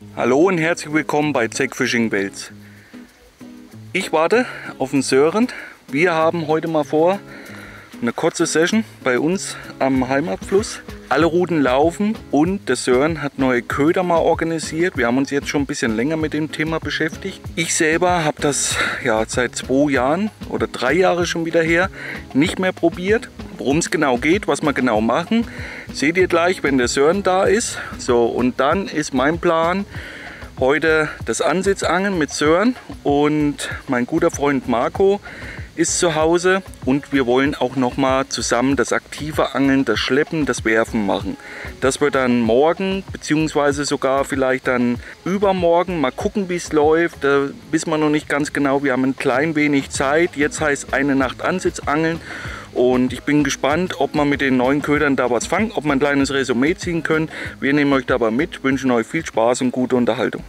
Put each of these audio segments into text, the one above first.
Hallo und herzlich willkommen bei Zeck Fishing Wels. Ich warte auf den Sören. Wir haben heute mal vor, eine kurze Session bei uns am Heimatfluss. Alle Routen laufen und der Sören hat neue Köder mal organisiert. Wir haben uns jetzt schon ein bisschen länger mit dem Thema beschäftigt. Ich selber habe das ja seit 2 Jahren oder 3 Jahre schon wieder her nicht mehr probiert. Worum es genau geht, was wir genau machen, seht ihr gleich, wenn der Sören da ist. So, und dann ist mein Plan heute das Ansitzangeln mit Sören und mein guter Freund Marco ist zu Hause und wir wollen auch noch mal zusammen das aktive Angeln, das Schleppen, das Werfen machen. Das wird dann morgen beziehungsweise sogar vielleicht dann übermorgen. Mal gucken, wie es läuft. Da wissen wir noch nicht ganz genau. Wir haben ein klein wenig Zeit. Jetzt heißt eine Nacht Ansitzangeln. Und ich bin gespannt, ob wir mit den neuen Ködern da was fangen, ob wir ein kleines Resümee ziehen können. Wir nehmen euch dabei mit, wünschen euch viel Spaß und gute Unterhaltung.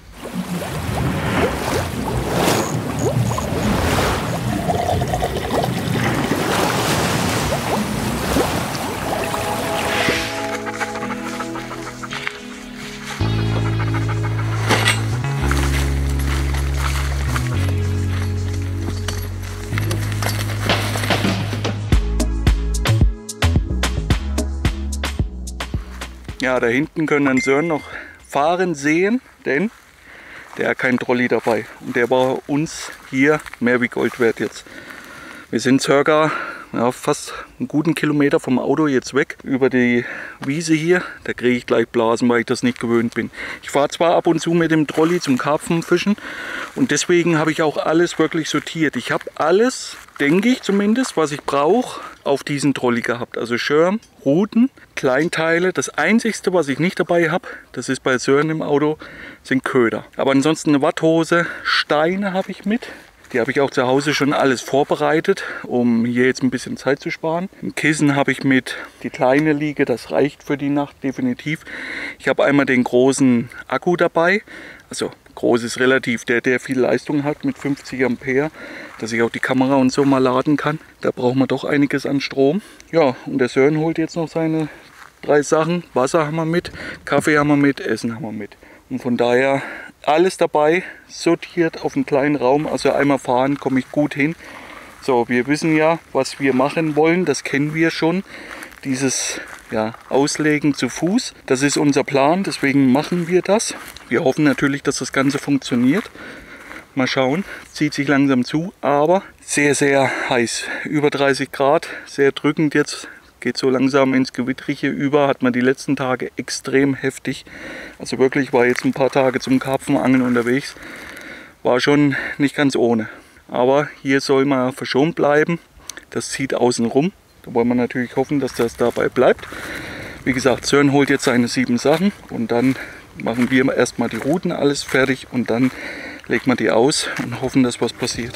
Ja, da hinten können den Sören noch fahren sehen, denn der hat keinen Trolley dabei. Und der war uns hier mehr wie Gold wert jetzt. Wir sind circa fast einen guten Kilometer vom Auto jetzt weg über die Wiese hier. Da kriege ich gleich Blasen, weil ich das nicht gewöhnt bin. Ich fahre zwar ab und zu mit dem Trolley zum Karpfenfischen und deswegen habe ich auch alles wirklich sortiert. Ich habe alles, denke ich zumindest, was ich brauche, auf diesen Trolley gehabt. Also Schirm, Ruten, Kleinteile. Das Einzigste, was ich nicht dabei habe, das ist bei Sören im Auto, sind Köder. Aber ansonsten eine Watthose, Steine habe ich mit. Die habe ich auch zu Hause schon alles vorbereitet, um hier jetzt ein bisschen Zeit zu sparen. Ein Kissen habe ich mit, die kleine Liege, das reicht für die Nacht definitiv. Ich habe einmal den großen Akku dabei, also groß ist relativ, der viel Leistung hat mit 50 Ampere, dass ich auch die Kamera und so mal laden kann. Da braucht man doch einiges an Strom. Ja, und der Sören holt jetzt noch seine 3 Sachen. Wasser haben wir mit, Kaffee haben wir mit, Essen haben wir mit. Und von daher alles dabei, sortiert auf einen kleinen Raum. Also einmal fahren, komme ich gut hin. So, wir wissen ja, was wir machen wollen, das kennen wir schon. Dieses Auslegen zu Fuß, das ist unser Plan, deswegen machen wir das. Wir hoffen natürlich, dass das Ganze funktioniert. Mal schauen, zieht sich langsam zu, aber sehr, sehr heiß. Über 30 Grad, sehr drückend jetzt. Geht so langsam ins Gewittrige über, hat man die letzten Tage extrem heftig. Also wirklich, war jetzt ein paar Tage zum Karpfenangeln unterwegs. War schon nicht ganz ohne. Aber hier soll man verschont bleiben. Das zieht außen rum. Da wollen wir natürlich hoffen, dass das dabei bleibt. Wie gesagt, Sören holt jetzt seine 7 Sachen und dann machen wir erstmal die Routen alles fertig und dann legt man die aus und hoffen, dass was passiert.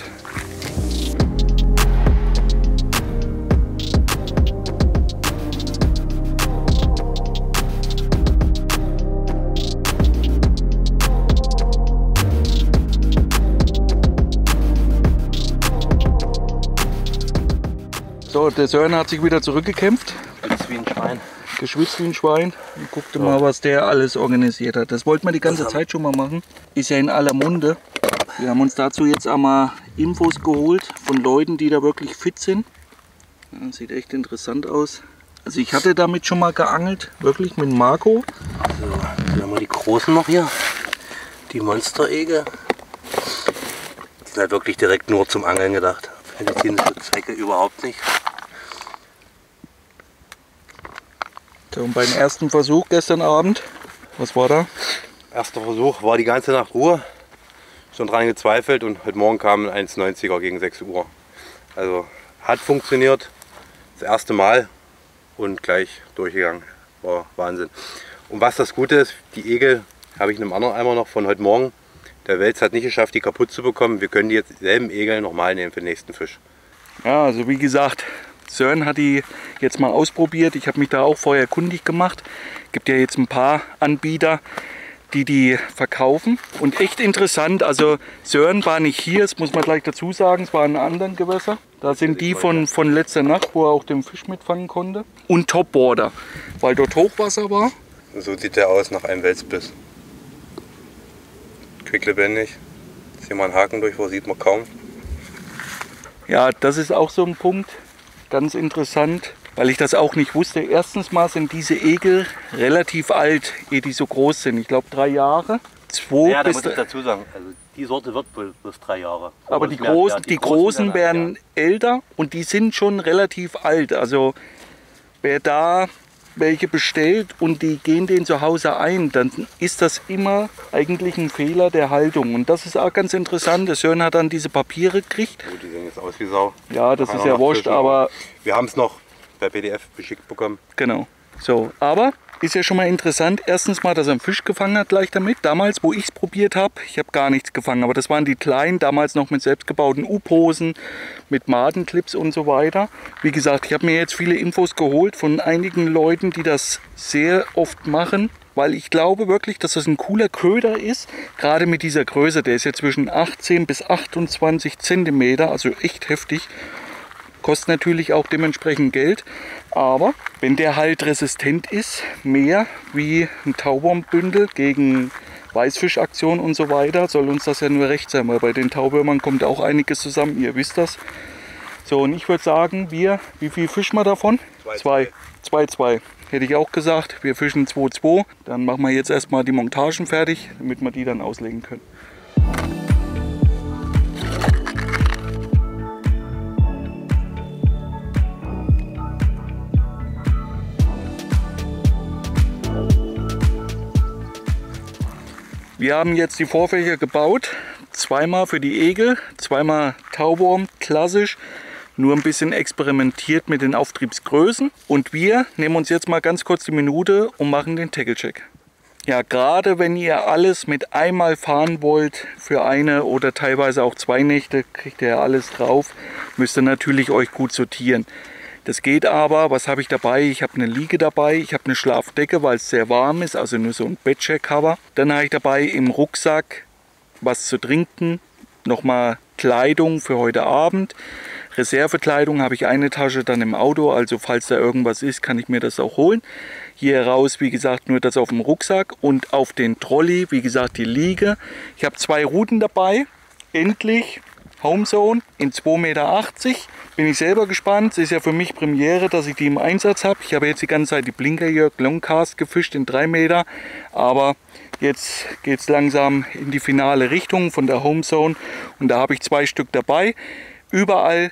So, der Sören hat sich wieder zurückgekämpft. Geschwitzt wie ein Schwein. Geschwitzt wie ein Schwein. Und guckte mal, was der alles organisiert hat. Das wollten wir die ganze Zeit schon mal machen. Ist ja in aller Munde. Wir haben uns dazu jetzt einmal Infos geholt von Leuten, die da wirklich fit sind. Ja, sieht echt interessant aus. Also ich hatte damit schon mal geangelt, wirklich mit Marco. Also, dann haben wir die großen noch hier. Die Monsteregel. Die sind halt wirklich direkt nur zum Angeln gedacht. Für medizinische Zwecke überhaupt nicht. So, und beim ersten Versuch gestern Abend, was war da? Erster Versuch war die ganze Nacht Ruhe. Schon dran gezweifelt und heute Morgen kam ein 1,90er gegen 6 Uhr. Also hat funktioniert. Das erste Mal und gleich durchgegangen. War Wahnsinn. Und was das Gute ist, die Egel habe ich in einem anderen Eimer noch von heute Morgen. Der Wels hat nicht geschafft, die kaputt zu bekommen. Wir können die jetzt selben Egel nochmal nehmen für den nächsten Fisch. Ja, also wie gesagt, Sören hat die jetzt mal ausprobiert. Ich habe mich da auch vorher kundig gemacht. Gibt ja jetzt ein paar Anbieter, die verkaufen. Und echt interessant, also Sören war nicht hier, das muss man gleich dazu sagen, es war in anderen Gewässer. Da sind die von letzter Nacht, wo er auch den Fisch mitfangen konnte. Und Topwater, weil dort Hochwasser war. So sieht der aus nach einem Welsbiss. quicklebendig. Jetzt hier mal einen Haken durch, wo sieht man kaum. Ja, das ist auch so ein Punkt, ganz interessant, weil ich das auch nicht wusste. Erstens mal sind diese Egel relativ alt, ehe die so groß sind. Ich glaube 3 Jahre. Ja, da muss ich dazu sagen, also die Sorte wird bloß 3 Jahre. Aber die großen werden älter und die sind schon relativ alt. Also wer da welche bestellt und die gehen den zu Hause ein, dann ist das immer eigentlich ein Fehler der Haltung. Und das ist auch ganz interessant. Der Sören hat dann diese Papiere gekriegt. Oh, die sehen jetzt aus wie Sau. Ja, das ist ja wurscht, aber... Wir haben es noch per PDF beschickt bekommen. Genau. So, aber ist ja schon mal interessant. Erstens mal, dass er einen Fisch gefangen hat gleich damit. Damals, wo ich es probiert habe, ich habe gar nichts gefangen. Aber das waren die kleinen, damals noch mit selbstgebauten U-Posen, mit Madenclips und so weiter. Wie gesagt, ich habe mir jetzt viele Infos geholt von einigen Leuten, die das sehr oft machen. Weil ich glaube wirklich, dass das ein cooler Köder ist. Gerade mit dieser Größe. Der ist ja zwischen 18 bis 28 cm. Also echt heftig. Kostet natürlich auch dementsprechend Geld, aber wenn der halt resistent ist, mehr wie ein Tauwurmbündel gegen Weißfischaktion und so weiter, soll uns das ja nur recht sein, weil bei den Tauwürmern kommt auch einiges zusammen, ihr wisst das. So, und ich würde sagen, wie viel fischen wir davon? 2. 2. Hätte ich auch gesagt, wir fischen 2,2. Dann machen wir jetzt erstmal die Montagen fertig, damit wir die dann auslegen können. Wir haben jetzt die Vorfächer gebaut, zweimal für die Egel, zweimal Tauwurm, klassisch, nur ein bisschen experimentiert mit den Auftriebsgrößen. Und wir nehmen uns jetzt mal ganz kurz die Minute und machen den Tackle-Check. Ja, gerade wenn ihr alles mit einmal fahren wollt, für eine oder teilweise auch 2 Nächte, kriegt ihr ja alles drauf, müsst ihr natürlich euch gut sortieren. Das geht aber, was habe ich dabei? Ich habe eine Liege dabei, ich habe eine Schlafdecke, weil es sehr warm ist, also nur so ein Bettcheck-Cover. Dann habe ich dabei im Rucksack was zu trinken, nochmal Kleidung für heute Abend. Reservekleidung habe ich eine Tasche dann im Auto, also falls da irgendwas ist, kann ich mir das auch holen. Hier raus, wie gesagt, nur das auf dem Rucksack und auf den Trolley, wie gesagt, die Liege. Ich habe 2 Ruten dabei, endlich. Homezone in 2,80 Meter. Bin ich selber gespannt. Es ist ja für mich Premiere, dass ich die im Einsatz habe. Ich habe jetzt die ganze Zeit die Blinker Longcast gefischt in 3 Meter. Aber jetzt geht es langsam in die finale Richtung von der Homezone. Und da habe ich 2 Stück dabei. Überall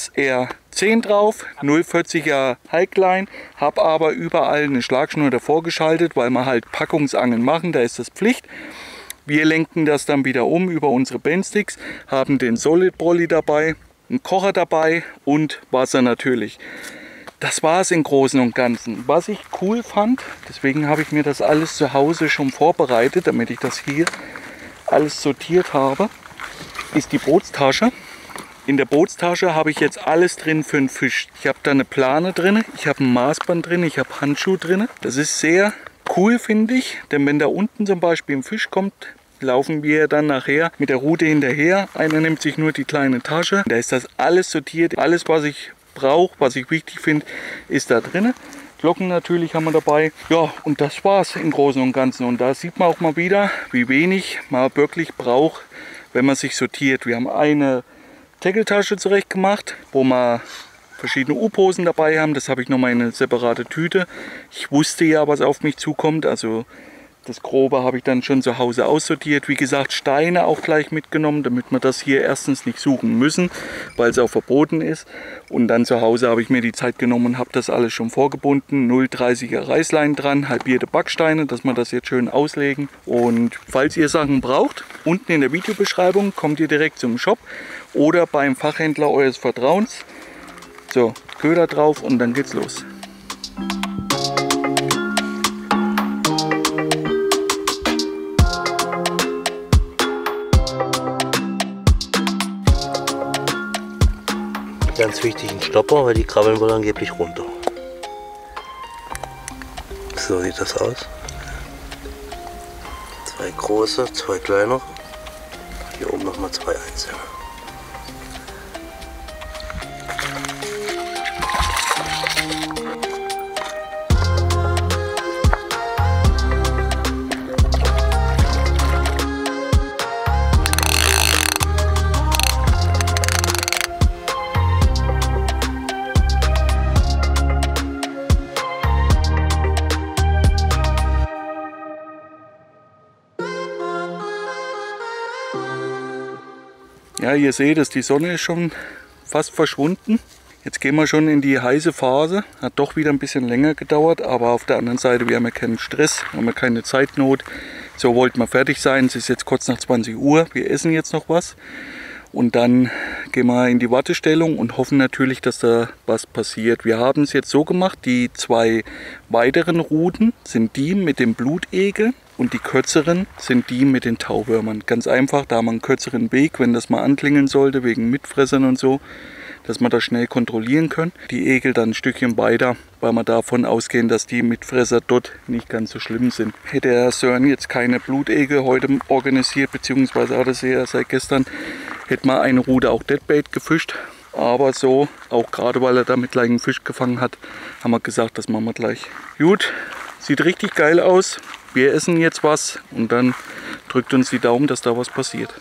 SR10 drauf, 0,40er Highline. Habe aber überall eine Schlagschnur davor geschaltet, weil wir halt Packungsangeln machen. Da ist das Pflicht. Wir lenken das dann wieder um über unsere Bandsticks, haben den Solid Brolly dabei, einen Kocher dabei und Wasser natürlich. Das war es im Großen und Ganzen. Was ich cool fand, deswegen habe ich mir das alles zu Hause schon vorbereitet, damit ich das hier alles sortiert habe, ist die Bootstasche. In der Bootstasche habe ich jetzt alles drin für den Fisch. Ich habe da eine Plane drin, ich habe ein Maßband drin, ich habe Handschuhe drin. Das ist sehr cool, finde ich, denn wenn da unten zum Beispiel ein Fisch kommt, laufen wir dann nachher mit der Rute hinterher. Einer nimmt sich nur die kleine Tasche. Da ist das alles sortiert. Alles, was ich brauche, was ich wichtig finde, ist da drin. Glocken natürlich haben wir dabei. Ja, und das war's im Großen und Ganzen. Und da sieht man auch mal wieder, wie wenig man wirklich braucht, wenn man sich sortiert. Wir haben eine Tackle-Tasche zurecht gemacht, wo man verschiedene U-Posen dabei haben. Das habe ich nochmal in eine separate Tüte. Ich wusste ja, was auf mich zukommt. Also das Grobe habe ich dann schon zu Hause aussortiert. Wie gesagt, Steine auch gleich mitgenommen, damit wir das hier erstens nicht suchen müssen, weil es auch verboten ist. Und dann zu Hause habe ich mir die Zeit genommen und habe das alles schon vorgebunden. 0,30er Reißlein dran, halbierte Backsteine, dass wir das jetzt schön auslegen. Und falls ihr Sachen braucht, unten in der Videobeschreibung kommt ihr direkt zum Shop oder beim Fachhändler eures Vertrauens. So, Köder drauf und dann geht's los. Ganz wichtig ein Stopper, weil die krabbeln wohl angeblich runter. So sieht das aus. 2 große, 2 kleine. Hier oben nochmal 2 einzelne. Ja, ihr seht es, die Sonne ist schon fast verschwunden. Jetzt gehen wir schon in die heiße Phase. Hat doch wieder ein bisschen länger gedauert, aber auf der anderen Seite, wir haben ja keinen Stress, wir haben ja keine Zeitnot. So wollten wir fertig sein. Es ist jetzt kurz nach 20 Uhr. Wir essen jetzt noch was. Und dann gehen wir in die Wartestellung und hoffen natürlich, dass da was passiert. Wir haben es jetzt so gemacht, die 2 weiteren Routen sind die mit dem Blutegel und die kürzeren sind die mit den Tauwürmern. Ganz einfach, da haben wir einen kürzeren Weg, wenn das mal anklingeln sollte, wegen Mitfressern und so, dass wir das schnell kontrollieren können. Die Egel dann ein Stückchen weiter, weil wir davon ausgehen, dass die Mitfresser dort nicht ganz so schlimm sind. Hätte der Sören jetzt keine Blutegel heute organisiert, beziehungsweise hat er sie ja seit gestern, hätte man eine Route auch Deadbait gefischt. Aber so, auch gerade weil er damit gleich einen Fisch gefangen hat, haben wir gesagt, das machen wir gleich. Gut, sieht richtig geil aus. Wir essen jetzt was und dann drückt uns die Daumen, dass da was passiert.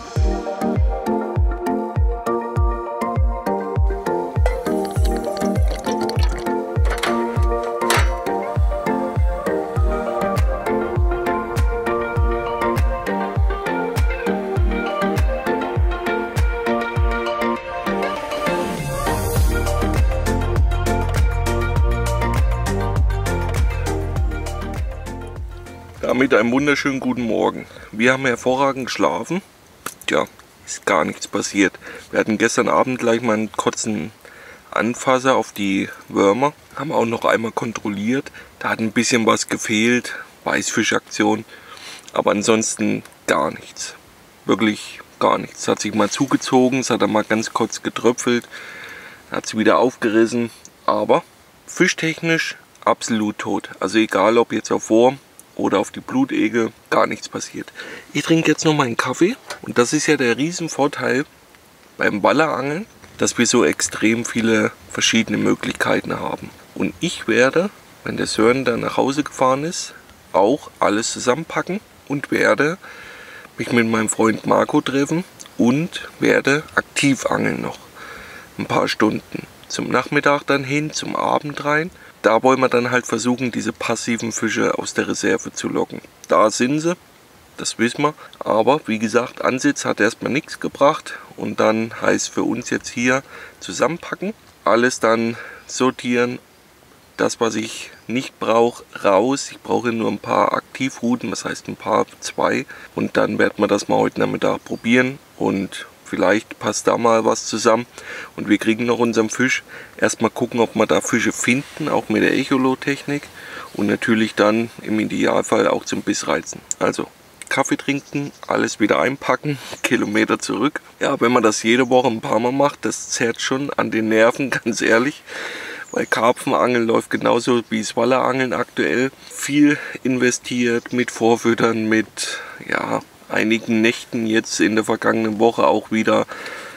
Damit einen wunderschönen guten Morgen. Wir haben hervorragend geschlafen. Tja, ist gar nichts passiert. Wir hatten gestern Abend gleich mal einen kurzen Anfasser auf die Würmer. Haben auch noch einmal kontrolliert. Da hat ein bisschen was gefehlt. Weißfischaktion. Aber ansonsten gar nichts. Wirklich gar nichts. Es hat sich mal zugezogen. Es hat dann mal ganz kurz getröpfelt. Hat es wieder aufgerissen. Aber fischtechnisch absolut tot. Also egal ob jetzt auf Wurm oder auf die Blutegel, gar nichts passiert. Ich trinke jetzt noch meinen Kaffee und das ist ja der Riesenvorteil beim Wallerangeln, dass wir so extrem viele verschiedene Möglichkeiten haben. Und ich werde, wenn der Sören dann nach Hause gefahren ist, auch alles zusammenpacken und werde mich mit meinem Freund Marco treffen und werde aktiv angeln noch. Ein paar Stunden. Zum Nachmittag dann hin, zum Abend rein. Da wollen wir dann halt versuchen, diese passiven Fische aus der Reserve zu locken. Da sind sie, das wissen wir. Aber wie gesagt, Ansitz hat erstmal nichts gebracht. Und dann heißt für uns jetzt hier zusammenpacken. Alles dann sortieren. Das, was ich nicht brauche, raus. Ich brauche nur ein paar Aktivrouten, das heißt ein paar, 2. Und dann werden wir das mal heute Nachmittag probieren. Und vielleicht passt da mal was zusammen und wir kriegen noch unseren Fisch. Erstmal gucken, ob wir da Fische finden, auch mit der Echolot-Technik. Und natürlich dann im Idealfall auch zum Bissreizen. Also Kaffee trinken, alles wieder einpacken, Kilometer zurück. Ja, wenn man das jede Woche ein paar Mal macht, das zerrt schon an den Nerven, ganz ehrlich. Weil Karpfenangeln läuft genauso wie das Wallerangeln aktuell. Viel investiert mit Vorfüttern, mit ja, einigen Nächten jetzt in der vergangenen Woche auch wieder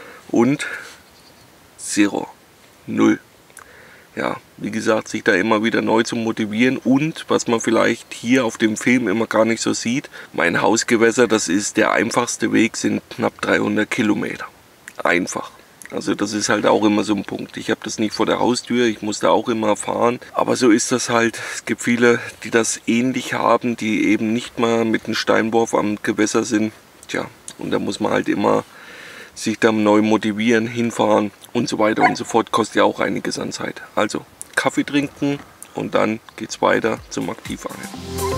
und 0. Ja, wie gesagt, sich da immer wieder neu zu motivieren und was man vielleicht hier auf dem Film immer gar nicht so sieht, mein Hausgewässer, das ist der einfachste Weg, sind knapp 300 Kilometer. Einfach. Also das ist halt auch immer so ein Punkt. Ich habe das nicht vor der Haustür, ich muss da auch immer fahren. Aber so ist das halt. Es gibt viele, die das ähnlich haben, die eben nicht mal mit einem Steinwurf am Gewässer sind. Tja, und da muss man halt immer sich dann neu motivieren, hinfahren und so weiter und so fort. Kostet ja auch einiges an Zeit. Also Kaffee trinken und dann geht's weiter zum Aktivangeln.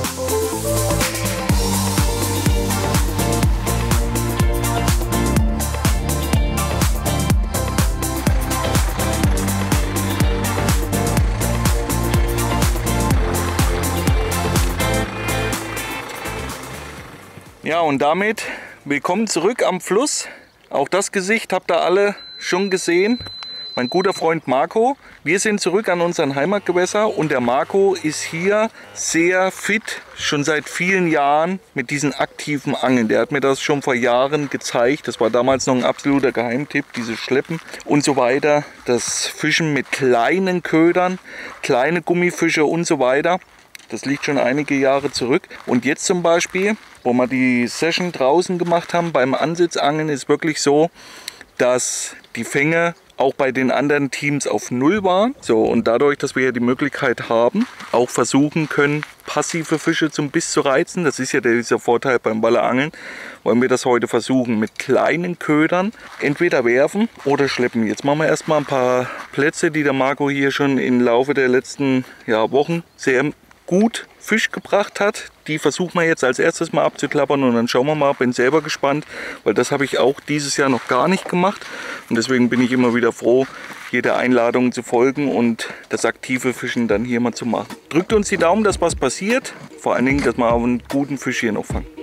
Ja, und damit willkommen zurück am Fluss. Auch das Gesicht habt ihr alle schon gesehen. Mein guter Freund Marco. Wir sind zurück an unseren Heimatgewässer und der Marco ist hier sehr fit, schon seit vielen Jahren mit diesen aktiven Angeln. Der hat mir das schon vor Jahren gezeigt. Das war damals noch ein absoluter Geheimtipp, dieses Schleppen und so weiter. Das Fischen mit kleinen Ködern, kleine Gummifische und so weiter. Das liegt schon einige Jahre zurück. Und jetzt zum Beispiel, wo wir die Session draußen gemacht haben, beim Ansitzangeln ist wirklich so, dass die Fänge auch bei den anderen Teams auf 0 waren. So, und dadurch, dass wir ja die Möglichkeit haben, auch versuchen können, passive Fische zum Biss zu reizen, das ist ja dieser Vorteil beim Wallerangeln, wollen wir das heute versuchen mit kleinen Ködern entweder werfen oder schleppen. Jetzt machen wir erstmal ein paar Plätze, die der Marco hier schon im Laufe der letzten Wochen sehr gut Fisch gebracht hat. Die versuchen wir jetzt als erstes mal abzuklappern und dann schauen wir mal. Bin selber gespannt, weil das habe ich auch dieses Jahr noch gar nicht gemacht und deswegen bin ich immer wieder froh, jeder Einladung zu folgen und das aktive Fischen dann hier mal zu machen. Drückt uns die Daumen, dass was passiert, vor allen Dingen, dass wir auch einen guten Fisch hier noch fangen.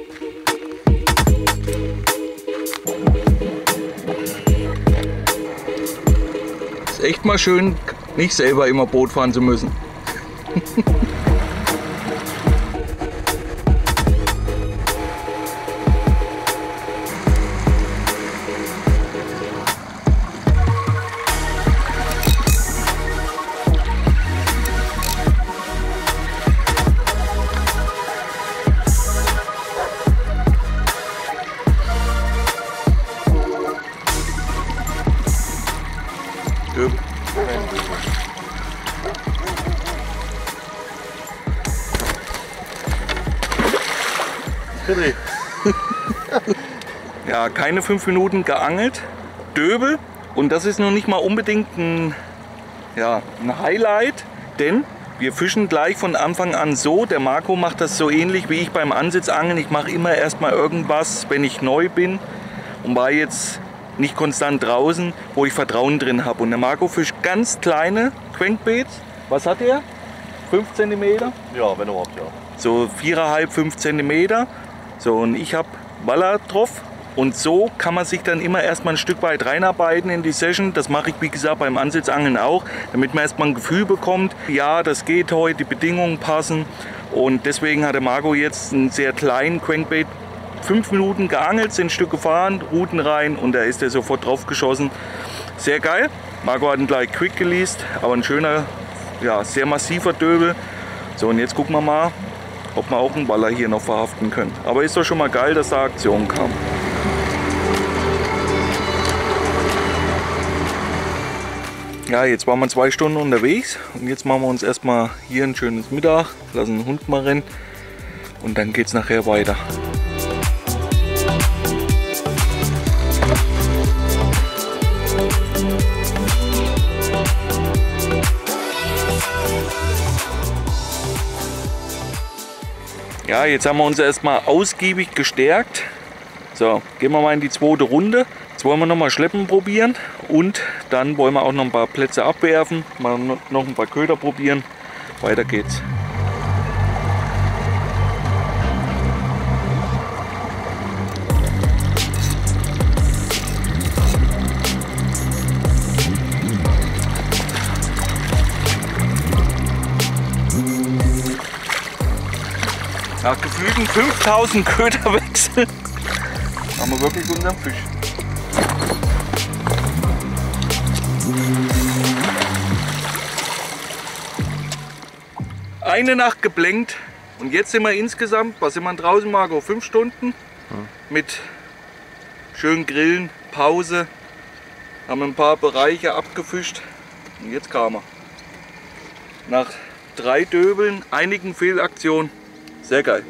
Ist echt mal schön, nicht selber immer Boot fahren zu müssen. Ja, keine 5 Minuten geangelt, Döbel, und das ist noch nicht mal unbedingt ein Highlight, denn wir fischen gleich von Anfang an so. Der Marco macht das so ähnlich wie ich beim Ansitzangeln. Ich mache immer erstmal irgendwas, wenn ich neu bin und war jetzt nicht konstant draußen, wo ich Vertrauen drin habe. Und der Marco fischt ganz kleine Crankbaits. Was hat er? 5 cm? Ja, wenn überhaupt, ja. So 4,5, 5 cm. So, und ich habe Waller drauf. Und so kann man sich dann immer erstmal ein Stück weit reinarbeiten in die Session. Das mache ich, wie gesagt, beim Ansitzangeln auch, damit man erstmal ein Gefühl bekommt, ja, das geht heute, die Bedingungen passen. Und deswegen hat der Marco jetzt einen sehr kleinen Crankbait 5 Minuten geangelt, sind ein Stück gefahren, Ruten rein und da ist er sofort drauf geschossen. Sehr geil. Marco hat ihn gleich quick geleast, aber ein schöner, sehr massiver Döbel. So, und jetzt gucken wir mal, ob wir auch einen Waller hier noch verhaften können. Aber ist doch schon mal geil, dass da Aktion kam. Ja, jetzt waren wir 2 Stunden unterwegs und jetzt machen wir uns erstmal hier ein schönes Mittag, lassen den Hund mal rennen und dann geht es nachher weiter. Ja, jetzt haben wir uns erstmal ausgiebig gestärkt. So, gehen wir mal in die 2. Runde. Jetzt wollen wir noch mal Schleppen probieren und dann wollen wir auch noch ein paar Plätze abwerfen, mal noch ein paar Köder probieren. Weiter geht's. Nach gefühlten 5000 Köderwechseln haben wir wirklich unseren Fisch. Eine Nacht geblenkt und jetzt sind wir insgesamt, was sind wir draußen, Marco? 5 Stunden mit schön Grillen, Pause, haben ein paar Bereiche abgefischt und jetzt kam er. Nach 3 Döbeln, einigen Fehlaktionen, sehr geil.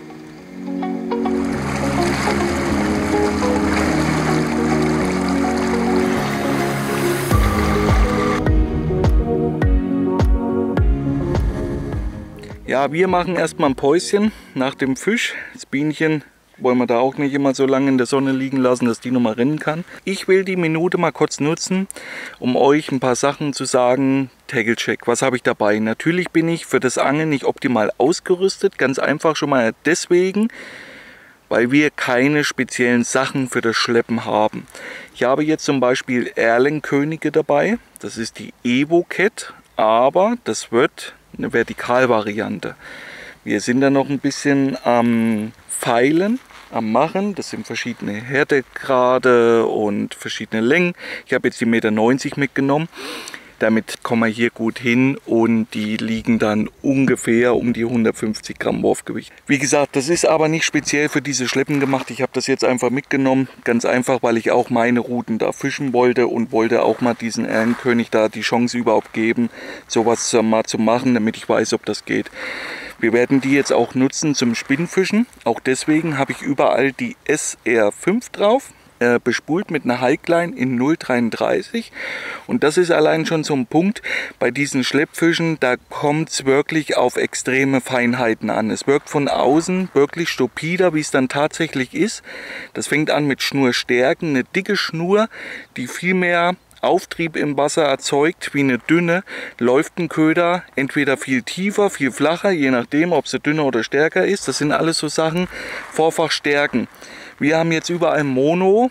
Ja, wir machen erstmal ein Päuschen nach dem Fisch. Das Bienchen wollen wir da auch nicht immer so lange in der Sonne liegen lassen, dass die noch mal rennen kann. Ich will die Minute mal kurz nutzen, um euch ein paar Sachen zu sagen. Tackle-Check, was habe ich dabei? Natürlich bin ich für das Angeln nicht optimal ausgerüstet. Ganz einfach schon mal deswegen, weil wir keine speziellen Sachen für das Schleppen haben. Ich habe jetzt zum Beispiel Erlenkönige dabei. Das ist die Evo Cat, aber das wird eine Vertikalvariante. Wir sind da noch ein bisschen am Feilen, am Machen. Das sind verschiedene Härtegrade und verschiedene Längen. Ich habe jetzt die 1,90 m mitgenommen. Damit kommen wir hier gut hin und die liegen dann ungefähr um die 150 Gramm Wurfgewicht. Wie gesagt, das ist aber nicht speziell für diese Schleppen gemacht. Ich habe das jetzt einfach mitgenommen. Ganz einfach, weil ich auch meine Routen da fischen wollte und wollte auch mal diesen Erlenkönig da die Chance überhaupt geben, sowas mal zu machen, damit ich weiß, ob das geht. Wir werden die jetzt auch nutzen zum Spinnfischen. Auch deswegen habe ich überall die SR5 drauf. Bespult mit einer Highline in 0,33 und das ist allein schon so ein Punkt bei diesen Schleppfischen, da kommt es wirklich auf extreme Feinheiten an. Es wirkt von außen wirklich stupider, wie es dann tatsächlich ist. Das fängt an mit Schnurstärken, eine dicke Schnur, die viel mehr Auftrieb im Wasser erzeugt wie eine dünne, läuft ein Köder entweder viel tiefer, viel flacher, je nachdem, ob sie dünner oder stärker ist. Das sind alles so Sachen, Vorfachstärken. Wir haben jetzt überall Mono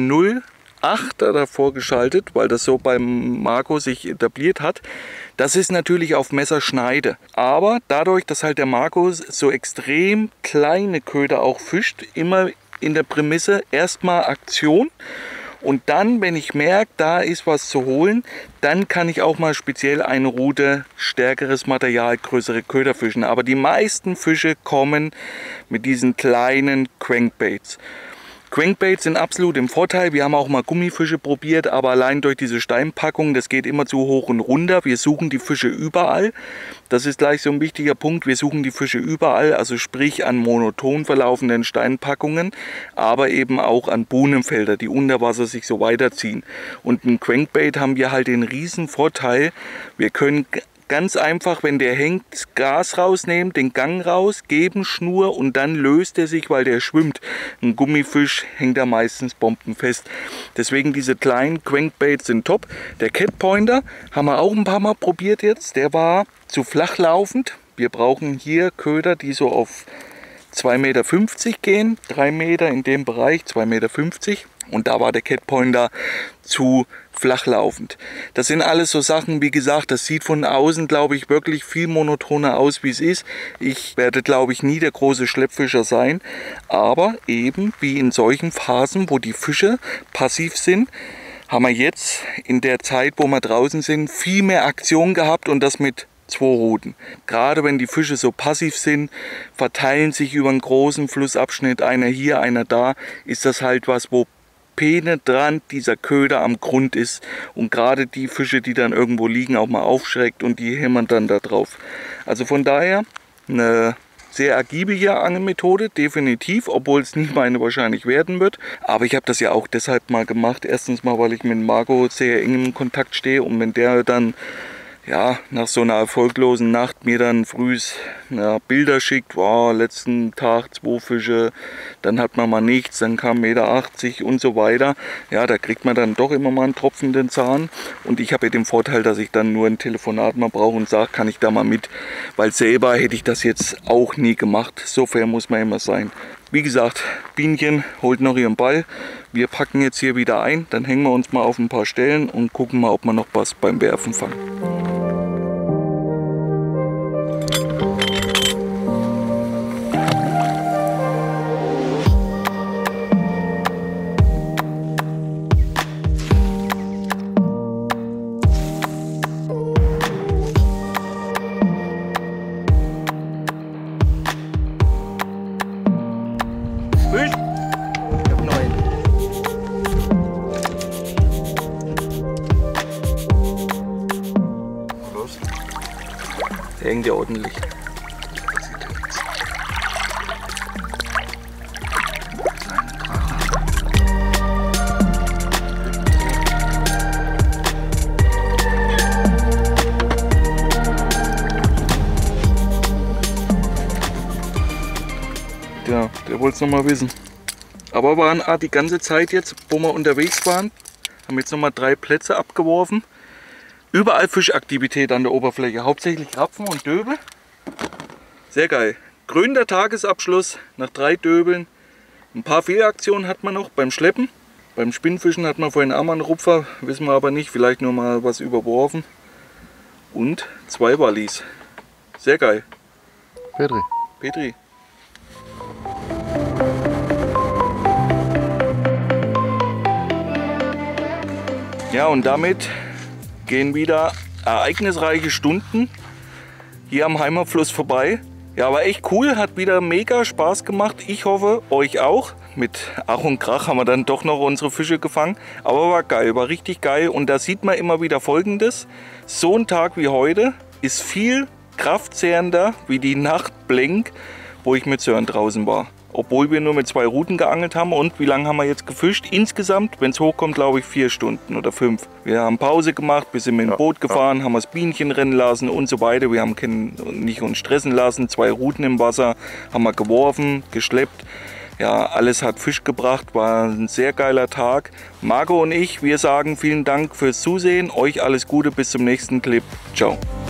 0,8er davor geschaltet, weil das so beim Marco sich etabliert hat. Das ist natürlich auf Messerschneide. Aber dadurch, dass halt der Marco so extrem kleine Köder auch fischt, immer in der Prämisse erstmal Aktion. Und dann, wenn ich merke, da ist was zu holen, dann kann ich auch mal speziell eine Route, stärkeres Material, größere Köder fischen. Aber die meisten Fische kommen mit diesen kleinen Crankbaits. Crankbaits sind absolut im Vorteil. Wir haben auch mal Gummifische probiert, aber allein durch diese Steinpackung, das geht immer zu hoch und runter. Wir suchen die Fische überall. Das ist gleich so ein wichtiger Punkt. Wir suchen die Fische überall, also sprich an monoton verlaufenden Steinpackungen, aber eben auch an Buhnenfelder, die unter Wasser sich so weiterziehen. Und ein Crankbait haben wir halt den riesen Vorteil. Wir können ganz einfach, wenn der hängt, Gas rausnehmen, den Gang raus, geben Schnur und dann löst er sich, weil der schwimmt. Ein Gummifisch hängt da meistens bombenfest. Deswegen diese kleinen Crankbaits sind top. Der Catpointer haben wir auch ein paar Mal probiert jetzt. Der war zu flach laufend. Wir brauchen hier Köder, die so auf 2,50 Meter gehen. 3 Meter in dem Bereich, 2,50 Meter. Und da war der Catpointer zu flach laufend. Das sind alles so Sachen, wie gesagt, das sieht von außen, glaube ich, wirklich viel monotoner aus, wie es ist. Ich werde, glaube ich, nie der große Schleppfischer sein. Aber eben wie in solchen Phasen, wo die Fische passiv sind, haben wir jetzt in der Zeit, wo wir draußen sind, viel mehr Aktion gehabt und das mit 2 Routen. Gerade wenn die Fische so passiv sind, verteilen sich über einen großen Flussabschnitt, einer hier, einer da, ist das halt was, wo penetrant dieser Köder am Grund ist und gerade die Fische, die dann irgendwo liegen, auch mal aufschreckt und die hämmern dann da drauf. Also von daher eine sehr ergiebige Angelmethode, definitiv, obwohl es nie meine wahrscheinlich werden wird. Aber ich habe das ja auch deshalb mal gemacht. Erstens mal, weil ich mit Marco sehr eng im Kontakt stehe und wenn der dann ja, nach so einer erfolglosen Nacht mir dann früh Bilder schickt, wow, letzten Tag 2 Fische, dann hat man mal nichts, dann kam 1,80 Meter und so weiter. Ja, da kriegt man dann doch immer mal einen Tropfen in den Zahn. Und ich habe ja den Vorteil, dass ich dann nur ein Telefonat mal brauche und sage, kann ich da mal mit, weil selber hätte ich das jetzt auch nie gemacht. So fair muss man immer sein. Wie gesagt, Bienchen holt noch ihren Ball. Wir packen jetzt hier wieder ein, dann hängen wir uns mal auf ein paar Stellen und gucken mal, ob wir noch was beim Werfen fangen. Der hängt ja ordentlich. Ja, der wollte es noch mal wissen. Aber waren die ganze Zeit jetzt, wo wir unterwegs waren, haben jetzt noch mal 3 Plätze abgeworfen. Überall Fischaktivität an der Oberfläche, hauptsächlich Rapfen und Döbel. Sehr geil. Grüner Tagesabschluss nach 3 Döbeln. Ein paar Fehlaktionen hat man noch beim Schleppen. Beim Spinnfischen hat man vorhin auch mal einen Rupfer, wissen wir aber nicht, vielleicht nur mal was überworfen. Und 2 Wallis. Sehr geil. Petri. Petri. Ja, und damit gehen wieder ereignisreiche Stunden hier am Heimerfluss vorbei. Ja, aber echt cool, hat wieder mega Spaß gemacht. Ich hoffe, euch auch. Mit Ach und Krach haben wir dann doch noch unsere Fische gefangen. Aber war geil, war richtig geil. Und da sieht man immer wieder Folgendes. So ein Tag wie heute ist viel kraftzehrender wie die Nacht Blenk, wo ich mit Sören draußen war. Obwohl wir nur mit 2 Ruten geangelt haben. Und wie lange haben wir jetzt gefischt? Insgesamt, wenn es hochkommt, glaube ich 4 Stunden oder 5. Wir haben Pause gemacht, wir sind mit dem Boot gefahren, haben das Bienchen rennen lassen und so weiter. Wir haben nicht uns stressen lassen, 2 Ruten im Wasser, haben wir geworfen, geschleppt. Ja, alles hat Fisch gebracht, war ein sehr geiler Tag. Marco und ich, wir sagen vielen Dank fürs Zusehen. Euch alles Gute, bis zum nächsten Clip. Ciao.